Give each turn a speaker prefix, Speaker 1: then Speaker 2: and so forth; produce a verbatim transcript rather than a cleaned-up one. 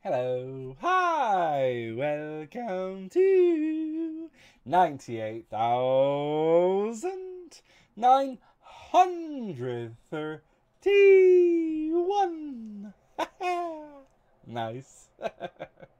Speaker 1: Hello, hi, welcome to ninety-eight thousand nine hundred thirty-one. Nice.